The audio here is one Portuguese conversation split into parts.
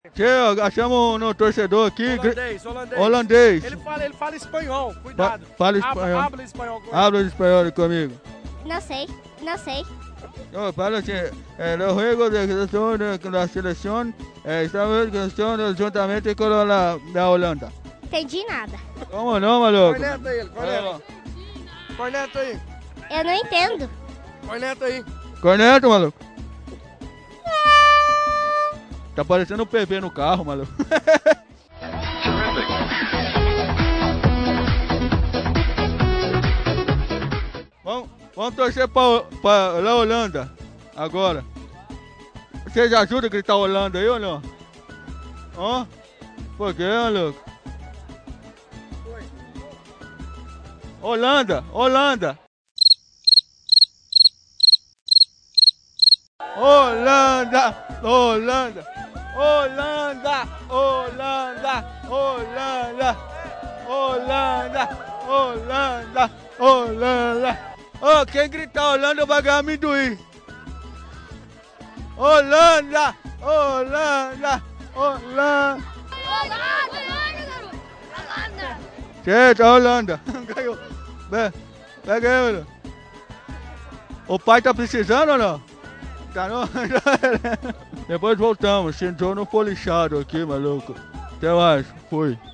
Che, achamos um torcedor aqui. Holandês. Holandês. Ele fala espanhol, cuidado. Fala espanhol. Habla espanhol com ele. Habla espanhol comigo. Não sei, não sei. No, fala assim, los juegos de la selección, estamos juntamente con la Holanda. Entendi nada. Como não, maluco? Corneta ele, corneta. Corneta aí. Eu não entendo. Corneta aí. Corneto, maluco. Tá parecendo um PV no carro, maluco. Vamos torcer pra La Holanda agora. Vocês ajudam a gritar Holanda aí ou não? Hã? Por quê, maluco? Holanda, Holanda. Holanda, Holanda, Holanda, Holanda, Holanda, Holanda, Holanda, Holanda. Ô, quem gritar Holanda vai ganhar amendoim. Holanda, Holanda, Holanda. Gente, a Holanda. Ganhou. Pega aí, mano. O pai tá precisando ou não? Tá não? Depois voltamos. Se entrou no polichado aqui, maluco. Até mais. Fui.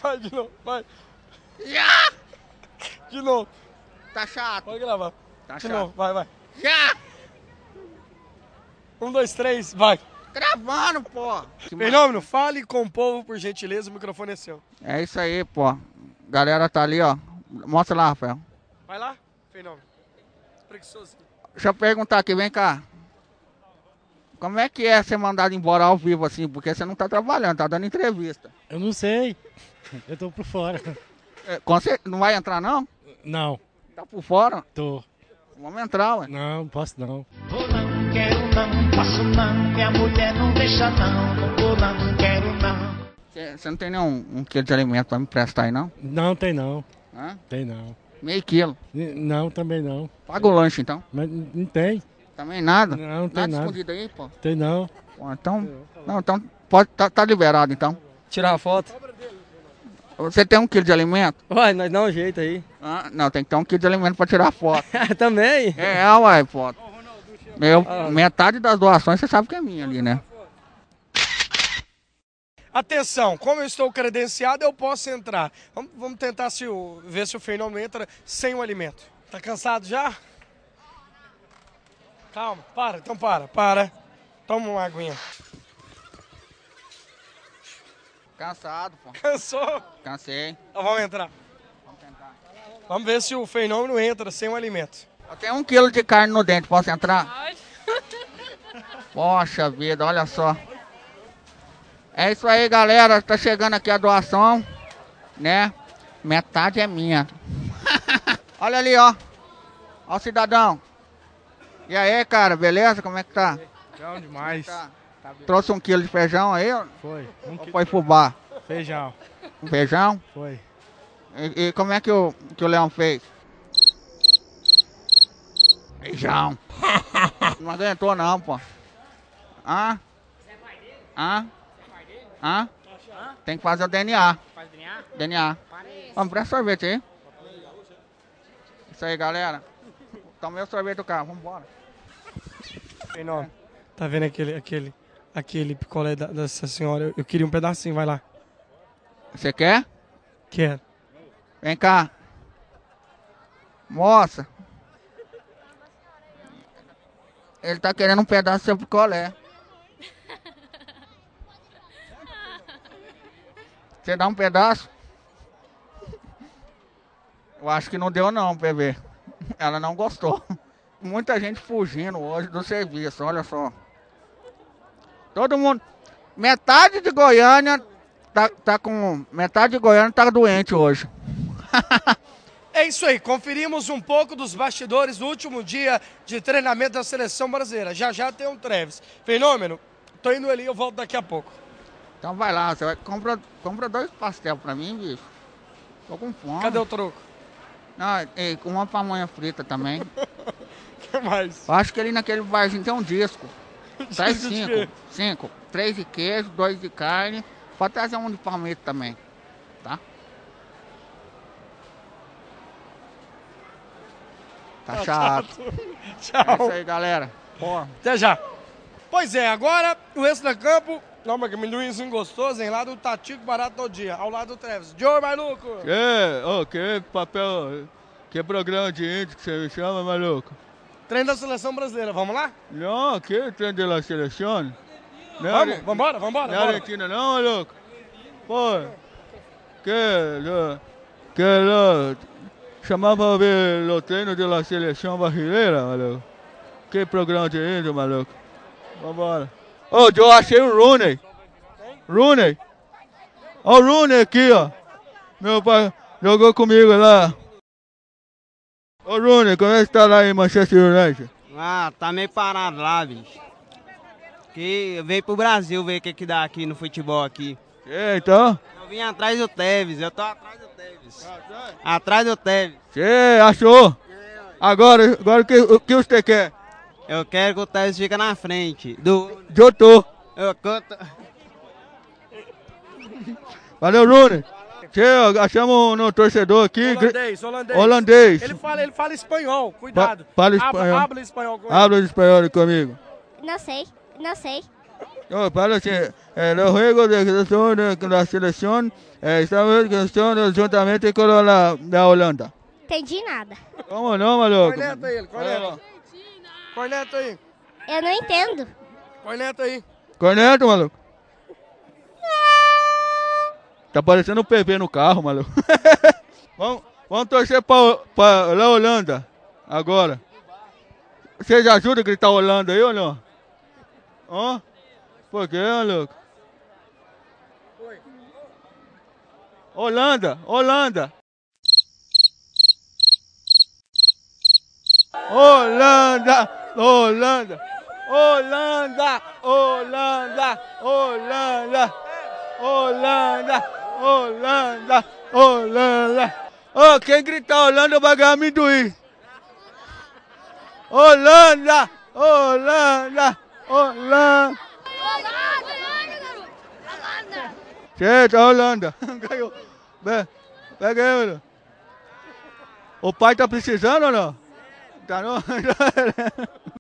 Vai de novo, vai. Já! De novo. Tá chato. Pode gravar. Tá De chato. novo, vai. Já! 1, 2, 3, vai. Gravando, pô. Fenômeno, fale com o povo, por gentileza, o microfone é seu. É isso aí, pô. Galera tá ali, ó. Mostra lá, Rafael. Vai lá, Fenômeno. Preguiçoso. Deixa eu perguntar aqui, vem cá. Como é que é ser mandado embora ao vivo assim? Porque você não tá trabalhando, tá dando entrevista. Eu não sei. Eu tô por fora. Não vai entrar, não? Não, Tá por fora? tô. Vamos entrar, ué. Não posso não. Vou não, quero não, passo não, minha mulher não deixa não, não vou não, quero não. Você não tem nenhum quilo de alimento pra me prestar aí, não? Não, tem não. Hã? Tem não. Meio quilo. Não, também não. Paga o lanche, então. Mas não tem. Também nada? Não tem Nada nada. escondido aí, pô? Tem não. Pô, então... Não, então pode... Tá liberado, então. Tirar uma foto? Você tem 1 quilo de alimento? Uai, nós dá um jeito aí. Ah, não, tem que ter 1 quilo de alimento pra tirar foto. Também? Uai, pô. Metade das doações você sabe que é minha ali, né? Atenção, como eu estou credenciado, eu posso entrar. Vamos tentar ver se o Fenômeno entra sem o alimento. Tá cansado já? Calma, então para. Toma uma aguinha. Cansado, pô. Cansou? Cansei. Então vamos entrar. Vamos tentar. Vamos ver se o Fenômeno entra sem o alimento. Eu tenho 1 quilo de carne no dente, posso entrar? Pode. Poxa vida, olha só. É isso aí, galera. Tá chegando aqui a doação, né? Metade é minha. Olha ali, ó. Ó o cidadão. E aí, cara, beleza? Como é que tá? Feijão demais. Tá. Trouxe 1 quilo de feijão aí? Foi. Ou foi fubá? Feijão. Um feijão? Foi. E como é que o Leão fez? Feijão. Não aguentou não, pô. Hã? Hã? Tem que fazer o DNA. Faz DNA? DNA. Vamos presta sorvete aí. Isso aí, galera. Tomei o sorvete do carro, vambora. Fenômeno, tá vendo aquele picolé dessa senhora? Eu queria um pedacinho, vai lá. Você quer? Quero. Vem cá. Moça. Ele tá querendo um pedaço do seu picolé. Você dá um pedaço? Eu acho que não deu não, bebê. Ela não gostou. Muita gente fugindo hoje do serviço, olha só. Todo mundo... Metade de Goiânia metade de Goiânia tá doente hoje. É isso aí, conferimos um pouco dos bastidores do último dia de treinamento da seleção brasileira. Já tem um Treves. Fenômeno, tô indo ali, eu volto daqui a pouco. Então vai lá, você vai, compra 2 pastel pra mim, bicho. Tô com fome. Cadê o troco? Não, e com uma pamonha frita também. O que mais? Eu acho que ali naquele barzinho tem um disco. Traz Disco de quê? 5. 3 de queijo, 2 de carne. Pode trazer um de palmito também, tá? Tá chato. Tchau. É isso aí, galera. Porra. Até já. Pois é, agora o extra-campo. Não, mas que amendoinzinho gostoso, hein? Lá do Tatico Barato todo dia, ao lado do Treves. Joe Maluco! Que papel, que programa de índio que você me chama, maluco? Treino da seleção brasileira, vamos lá? Não, que treino de la seleção? Vambora. Não é Argentina não, maluco? Pô, chamar para ver o treino de la seleção brasileira, maluco? Que programa de índio, maluco? Vambora. Ô, eu achei o Rooney. Rooney. Ó o Rooney aqui, ó. Meu pai jogou comigo lá. Ô, Rooney, como é que tá lá em Manchester United? Ah, tá meio parado lá, bicho. Que veio pro Brasil ver o que dá aqui no futebol aqui. Então? Eu vim atrás do Tevez, eu tô atrás do Tevez. Atrás do Tevez. Você achou? Agora o que você quer? Eu quero que o Tevez fique na frente. Do... Eu tô. Eu conto... Valeu, Rooney. Achamos no torcedor aqui. Holandês. Ele fala espanhol, cuidado. Fala espanhol. Habla espanhol comigo. Habla espanhol comigo. Não sei. No, parece, los juegos de la selección estamos juntamente con la Holanda. Entendi nada. Como não, maluco? Corneta ele, corneta. Corneta aí. Eu não entendo. Corneta aí. Corneto, maluco. Tá parecendo um PV no carro, maluco. vamos torcer pra Holanda agora. Vocês ajudam a gritar Holanda aí ou não? Hã? Por quê, maluco? Holanda, Holanda. Holanda, Holanda, Holanda, Holanda, Holanda, Holanda, Holanda, Holanda. Ô, quem gritar Holanda vai ganhar amendoim. Holanda, Holanda, Holanda. Gente, a Holanda. Ganhou. Pega aí, mano. O pai tá precisando ou não? Tá não?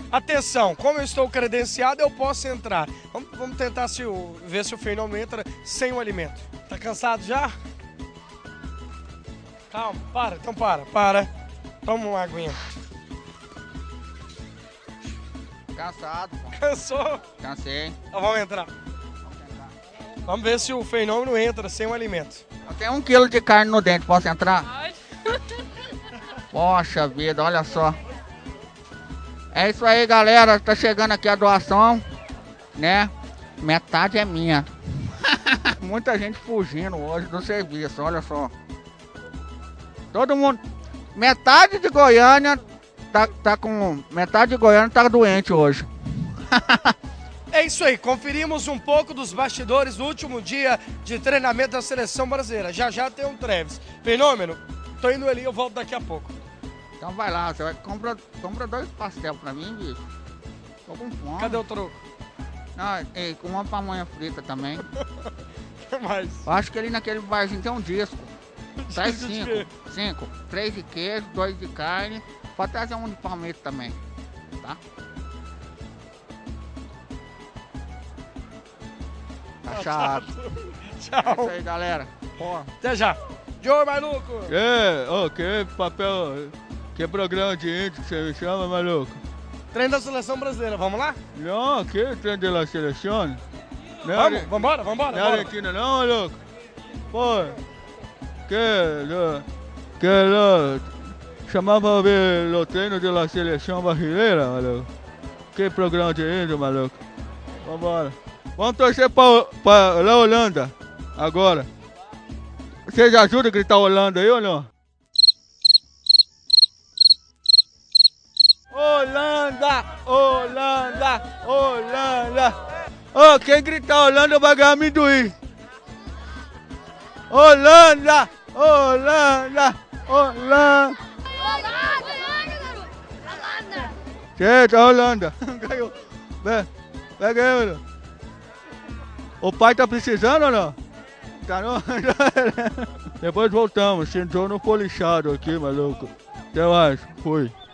Atenção, como eu estou credenciado, eu posso entrar. Vamos tentar ver se o Fenômeno entra sem o alimento. Tá cansado já? Calma, para, então para. Toma uma aguinha. Cansado, pô. Cansou? Cansei. Então vamos entrar. Vamos ver se o Fenômeno entra sem o alimento. Eu tenho 1 quilo de carne no dente, posso entrar? Pode. Poxa vida, olha só. É isso aí, galera. Tá chegando aqui a doação, né? Metade é minha. Muita gente fugindo hoje do serviço, olha só. Todo mundo. Metade de Goiânia metade de Goiânia tá doente hoje. É isso aí, conferimos um pouco dos bastidores do último dia de treinamento da seleção brasileira. Já tem um Treves. Fenômeno, tô indo ali, eu volto daqui a pouco. Então vai lá, você compra 2 pastel pra mim, bicho. Tô com fome. Cadê o troco? Ah, e com uma pamonha frita também. O que mais? Eu acho que ali naquele barzinho tem um disco. Traz Disco de quê? 5. 3 de queijo, 2 de carne. Pode trazer um de palmito também, tá? Tá chato. Tchau. É isso aí, galera. Porra. Até já. Joe, maluco. Que papel, que programa de índio que você me chama, maluco? Treino da seleção brasileira, vamos lá? Não, que treino de la seleção? Vambora. Não é Argentina não, maluco? Pô, chamava pra ver o treino de la seleção brasileira, maluco? Que programa de índio, maluco? Vambora. Vamos torcer pra Holanda, agora. Vocês ajudam a gritar Holanda aí ou não? Holanda! Holanda! Holanda! Ô, quem gritar Holanda vai ganhar amendoim! Holanda! Holanda! Holanda! Gente, a Holanda! Ganhou! Pega aí, mano! O pai tá precisando ou não? Tá não? Depois voltamos, se entrou no for lixado aqui, maluco. Até mais, fui.